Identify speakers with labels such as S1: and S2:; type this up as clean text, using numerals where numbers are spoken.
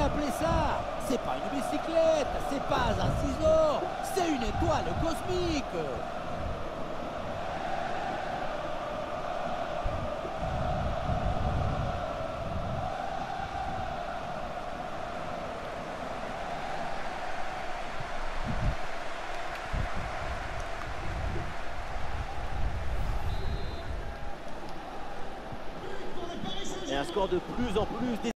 S1: appeler ça? C'est pas une bicyclette, c'est pas un ciseau, c'est une étoile cosmique.
S2: Et un score de plus en plus